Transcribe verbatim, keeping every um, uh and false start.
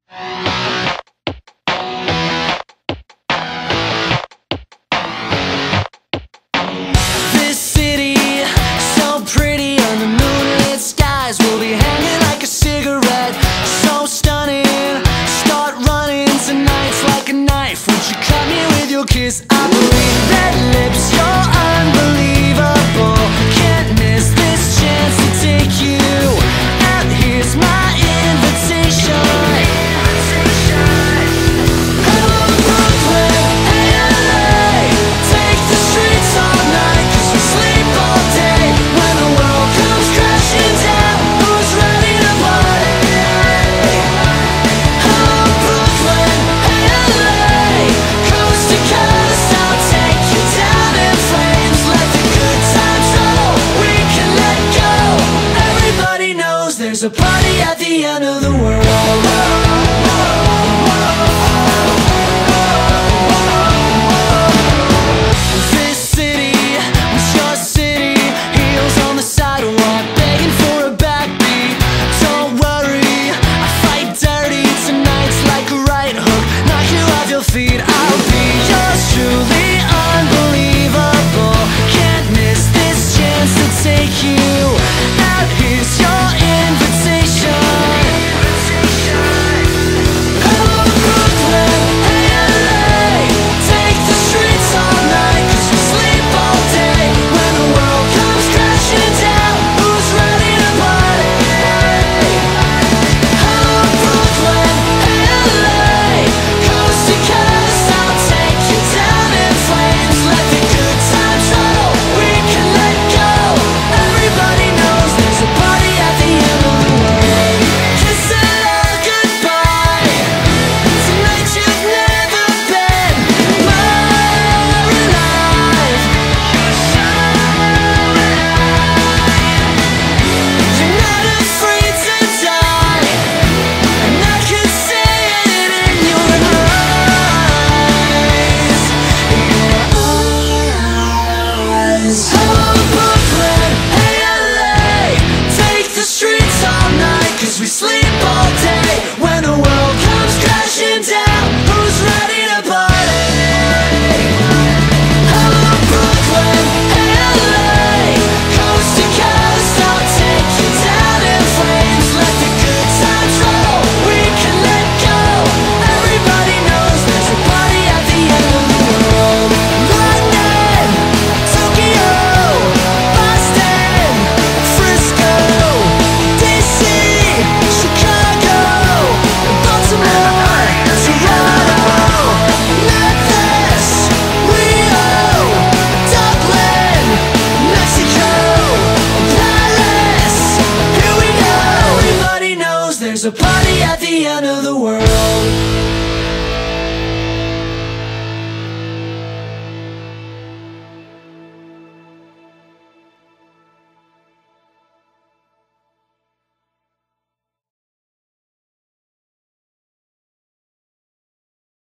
This city, so pretty under moonlit skies, will be hanging like a cigarette, so stunning. Start running tonight's like a knife. Would you cut me with your kiss? I believe red lips, you're unbelievable. Can't miss this chance to take you out. Here's my invitation. Hello Brooklyn, hey L A, take the streets all night, 'cause we sleep all day. When the world comes crashing down, who's ready to party? Hello Brooklyn, hey L A, coast to coast, I'll take you down in flames. Let the good times roll, we can let go. Everybody knows there's a party at the end of the world. This city was your city, heels on the sidewalk, begging for a backbeat. Don't worry, I fight dirty. Tonight's like a right hook, knock you off your feet. I'll be yours truly, unbelievable. Can't miss this chance to take you out. Here's your invitation. Hello Brooklyn, hey L A, take the streets all night, 'cause we sleep all day. When the world comes crashing down, who's ready to party? Hello Brooklyn, hey L A, coast to coast, I'll take you down in flames. Let the good times roll, we can let go. Everybody knows there's a party at the end of the world. Kiss it all goodbye. Tonight you've never been more alive. You're not afraid to die, and I can see it in your eyes. Hello Brooklyn, hey L A, take the streets all night, 'cause we sleep all day. When the world comes crashing down, who's ready to party? Hello Brooklyn, hey L A, coast to coast, I'll take you down in flames. Let the good times roll, we can let go. Everybody knows there's a party at the end of the world. London, Tokyo, Boston, Frisco, D C, Chicago, Baltimore, Toronto, Memphis, Rio, Dublin, Mexico, Paris. Here we go. Everybody knows there's a party at the end of the world.